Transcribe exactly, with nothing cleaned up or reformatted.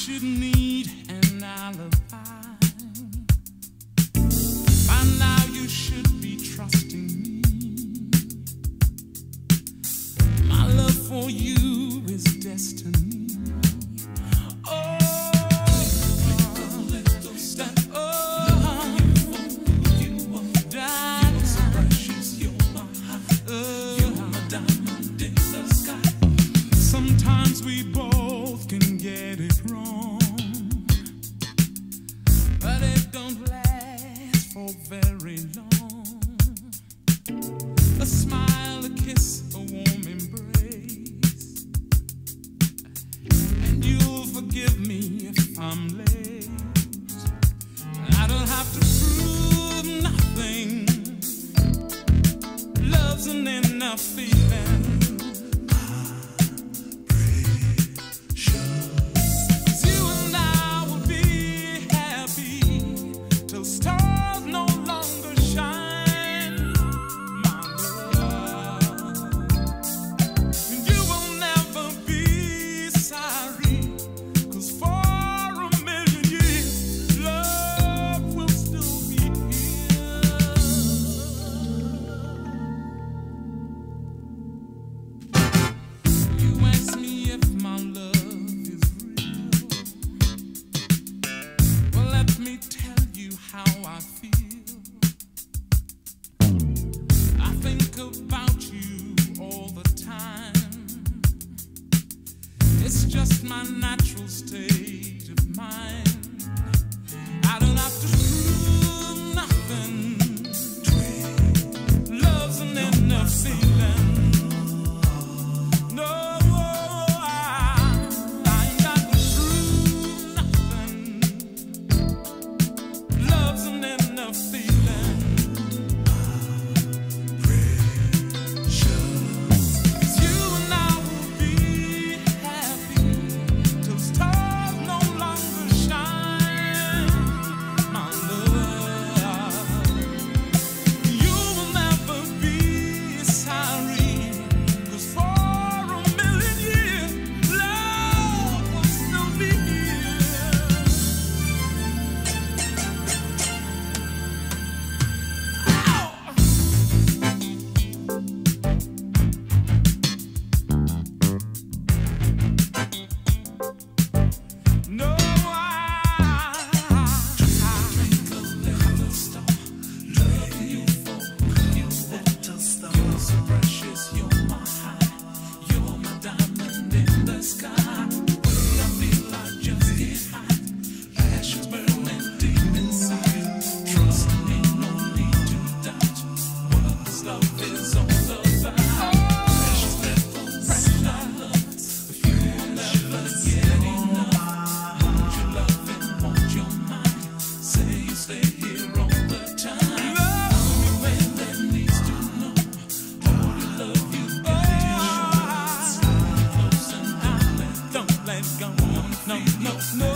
should need an alibi. By now you should be trusting me. My love for you is destiny. Oh, that, oh, you are down. You're so precious, you're my heart. Oh, you're my diamond in the sky. Sometimes we both can get it wrong, but it don't last for very long. A smile, a kiss, a warm embrace, and you'll forgive me if I'm late. I don't have to prove nothing. Love's an enough feeling. About you all the time. It's just my natural state of mind. I don't have to prove nothing. Love's an enough feeling. No, I, I ain't got to prove nothing. Love's an enough feeling. No, no, no.